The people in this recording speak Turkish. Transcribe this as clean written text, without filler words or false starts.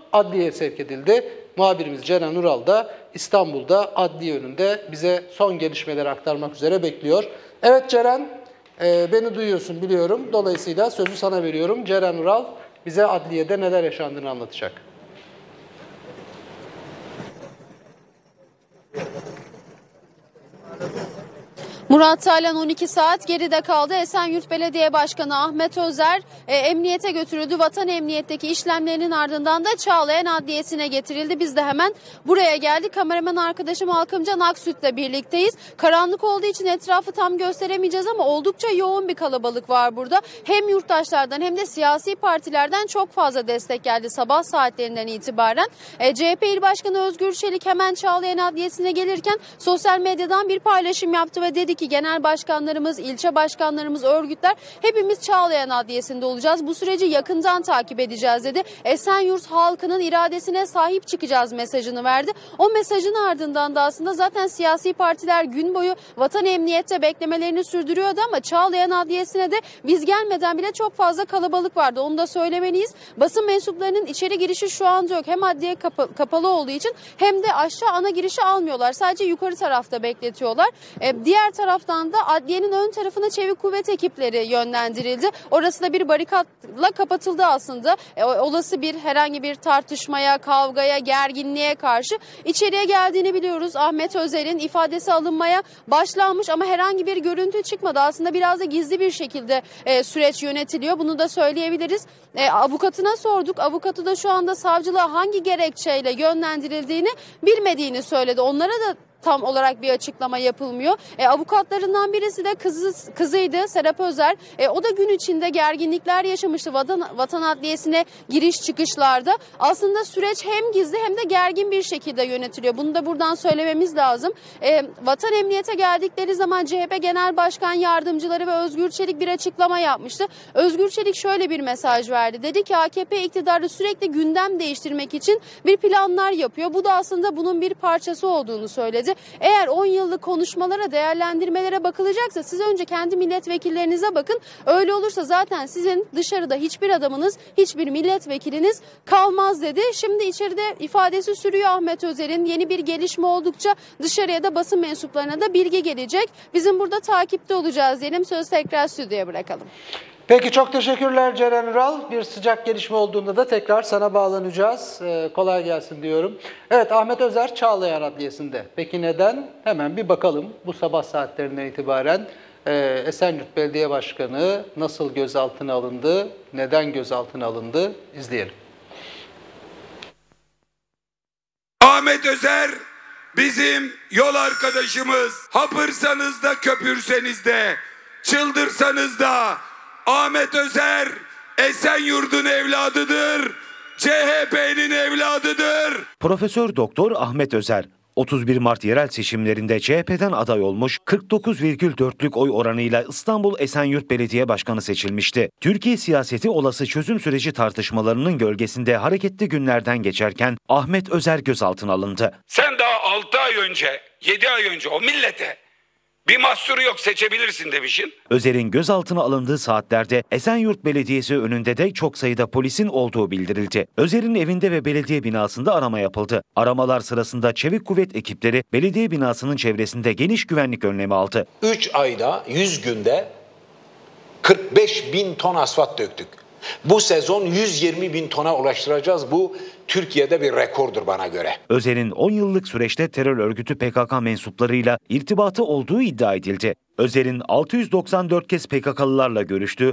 adliyeye sevk edildi. Muhabirimiz Ceren Ural da İstanbul'da adliye önünde bize son gelişmeleri aktarmak üzere bekliyor. Evet Ceren, beni duyuyorsun biliyorum. Dolayısıyla sözü sana veriyorum. Ceren Ural bize adliyede neler yaşandığını anlatacak. Murat Taylan 12 saat geride kaldı. Esenyurt Belediye Başkanı Ahmet Özer emniyete götürüldü. Vatan Emniyet'teki işlemlerinin ardından da Çağlayan Adliyesi'ne getirildi. Biz de hemen buraya geldik. Kameraman arkadaşım Halkımcan Aksüt'le birlikteyiz. Karanlık olduğu için etrafı tam gösteremeyeceğiz ama oldukça yoğun bir kalabalık var burada. Hem yurttaşlardan hem de siyasi partilerden çok fazla destek geldi sabah saatlerinden itibaren. CHP İl Başkanı Özgür Çelik hemen Çağlayan Adliyesi'ne gelirken sosyal medyadan bir paylaşım yaptı ve dedi ki genel başkanlarımız, ilçe başkanlarımız, örgütler hepimiz Çağlayan Adliyesi'nde olacağız. Bu süreci yakından takip edeceğiz dedi. Esenyurt halkının iradesine sahip çıkacağız mesajını verdi. O mesajın ardından da aslında zaten siyasi partiler gün boyu Vatan Emniyet'te beklemelerini sürdürüyordu ama Çağlayan Adliyesi'ne de biz gelmeden bile çok fazla kalabalık vardı. Onu da söylemeliyiz. Basın mensuplarının içeri girişi şu anda yok. Hem adliye kapalı olduğu için hem de aşağı ana girişi almıyorlar. Sadece yukarı tarafta bekletiyorlar. Diğer taraftan da adliyenin ön tarafına çevik kuvvet ekipleri yönlendirildi. Orası da bir barikatla kapatıldı aslında. Olası bir herhangi bir tartışmaya, kavgaya, gerginliğe karşı içeriye geldiğini biliyoruz. Ahmet Özer'in ifadesi alınmaya başlanmış ama herhangi bir görüntü çıkmadı. Aslında biraz da gizli bir şekilde süreç yönetiliyor. Bunu da söyleyebiliriz. Avukatına sorduk. Avukatı da şu anda savcılığa hangi gerekçeyle yönlendirildiğini bilmediğini söyledi. Onlara da tam olarak bir açıklama yapılmıyor. Avukatlarından birisi de kızıydı Serap Özer. O da gün içinde gerginlikler yaşamıştı Vatan Adliyesi'ne giriş çıkışlarda. Aslında süreç hem gizli hem de gergin bir şekilde yönetiliyor. Bunu da buradan söylememiz lazım. Vatan Emniyet'e geldikleri zaman CHP Genel Başkan Yardımcıları ve Özgür Çelik bir açıklama yapmıştı. Özgür Çelik şöyle bir mesaj verdi. Dedi ki AKP iktidarı sürekli gündem değiştirmek için bir planlar yapıyor. Bu da aslında bunun bir parçası olduğunu söyledi. Eğer 10 yıllık konuşmalara, değerlendirmelere bakılacaksa siz önce kendi milletvekillerinize bakın. Öyle olursa zaten sizin dışarıda hiçbir adamınız, hiçbir milletvekiliniz kalmaz dedi. Şimdi içeride ifadesi sürüyor Ahmet Özer'in. Yeni bir gelişme oldukça dışarıya da basın mensuplarına da bilgi gelecek. Bizim burada takipte olacağız diyelim. Söz tekrar stüdyoya bırakalım. Peki çok teşekkürler Ceren Ural. Bir sıcak gelişme olduğunda da tekrar sana bağlanacağız. Kolay gelsin diyorum. Evet Ahmet Özer Çağlayan Adliyesi'nde. Peki neden? Hemen bir bakalım. Bu sabah saatlerinden itibaren Esenyurt Belediye Başkanı nasıl gözaltına alındı, neden gözaltına alındı izleyelim. Ahmet Özer bizim yol arkadaşımız. Hapırsanız da köpürseniz de, çıldırsanız da Ahmet Özer Esenyurt'un evladıdır, CHP'nin evladıdır. Profesör Doktor Ahmet Özer, 31 Mart yerel seçimlerinde CHP'den aday olmuş, 49,4'lük oy oranıyla İstanbul Esenyurt Belediye Başkanı seçilmişti. Türkiye siyaseti olası çözüm süreci tartışmalarının gölgesinde hareketli günlerden geçerken Ahmet Özer gözaltına alındı. Sen daha 6 ay önce, 7 ay önce o millete bir mahsuru yok seçebilirsin demişsin. Özer'in gözaltına alındığı saatlerde Esenyurt Belediyesi önünde de çok sayıda polisin olduğu bildirildi. Özer'in evinde ve belediye binasında arama yapıldı. Aramalar sırasında çevik kuvvet ekipleri belediye binasının çevresinde geniş güvenlik önlemi aldı. 3 ayda 100 günde 45.000 ton asfalt döktük. Bu sezon 120.000 tona ulaştıracağız. Bu Türkiye'de bir rekordur bana göre. Özer'in 10 yıllık süreçte terör örgütü PKK mensuplarıyla irtibatı olduğu iddia edildi. Özer'in 694 kez PKK'lılarla görüştüğü,